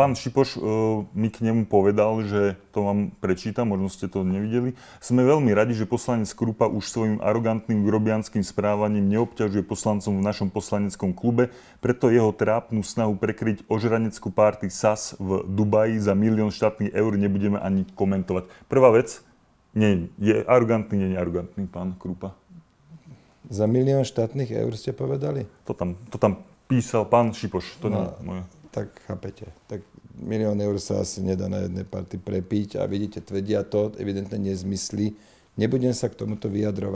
Pán Šipoš mi k nemu povedal, že to vám prečítam, možno ste to nevideli. Sme veľmi radi, že poslanec Krupa už svojim arogantným grobianským správaním neobťažuje poslancom v našom poslaneckom klube, preto jeho trápnu snahu prekryť ožraneckú párty SAS v Dubaji za 1 000 000 štátnych eur nebudeme ani komentovať. Prvá vec, nie, je arogantný, nie je arogantný pán Krupa. Za 1 000 000 štátnych eur ste povedali? To tam písal pán Šipoš, to nie je moje. Tak chápete. Tak 1 000 000 eur sa asi nedá na jednej party prepiť a vidíte, tvrdia to, evidentne nezmysly. Nebudem sa k tomuto vyjadrovať.